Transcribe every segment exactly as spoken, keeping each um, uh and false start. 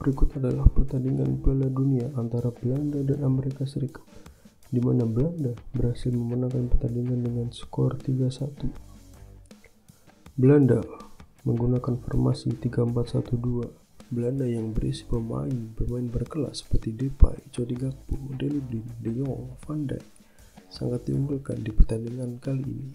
Berikut adalah pertandingan Piala Dunia antara Belanda dan Amerika Serikat, di mana Belanda berhasil memenangkan pertandingan dengan skor tiga satu. Belanda menggunakan formasi tiga empat satu dua. Belanda yang berisi pemain-pemain berkelas seperti Depay, Cody Gakpo, Daley Blind, De Jong, Van Dijk sangat diunggulkan di pertandingan kali ini.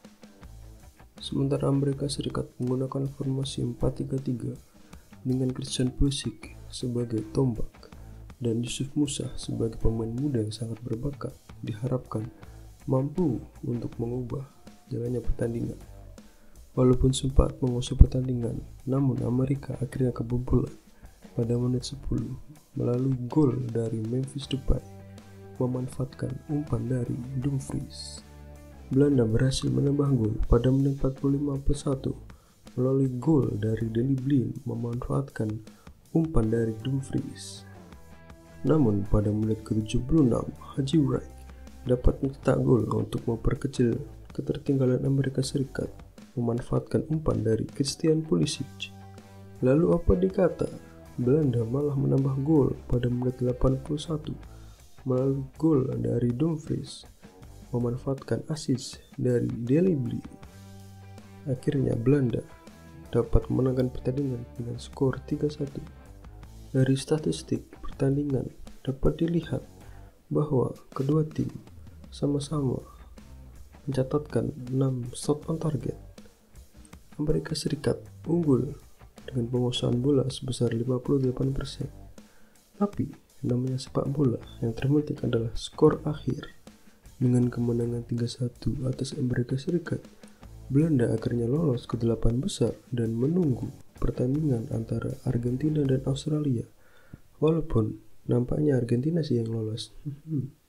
Sementara Amerika Serikat menggunakan formasi empat tiga tiga dengan Christian Pulisic sebagai tombak dan Yusuf Musah sebagai pemain muda yang sangat berbakat, diharapkan mampu untuk mengubah jalannya pertandingan. Walaupun sempat menguasai pertandingan, namun Amerika akhirnya kebobolan pada menit sepuluh melalui gol dari Memphis Depay memanfaatkan umpan dari Dumfries. Belanda berhasil menambah gol pada menit empat puluh lima plus satu melalui gol dari Daley Blind memanfaatkan umpan dari Dumfries. Namun pada menit ke tujuh puluh enam, Haji Wright dapat mencetak gol untuk memperkecil ketertinggalan Amerika Serikat memanfaatkan umpan dari Christian Pulisic. Lalu apa dikata, Belanda malah menambah gol pada menit delapan puluh satu melalui gol dari Dumfries memanfaatkan assist dari Daley Blind. Akhirnya Belanda dapat memenangkan pertandingan dengan skor tiga satu. Dari statistik pertandingan dapat dilihat bahwa kedua tim sama-sama mencatatkan enam shot on target. Amerika Serikat unggul dengan penguasaan bola sebesar lima puluh delapan persen. Tapi namanya sepak bola, yang terpenting adalah skor akhir. Dengan kemenangan tiga satu atas Amerika Serikat, Belanda akhirnya lolos ke delapan besar dan menunggu pertandingan antara Argentina dan Australia. Walaupun nampaknya Argentina sih yang lolos.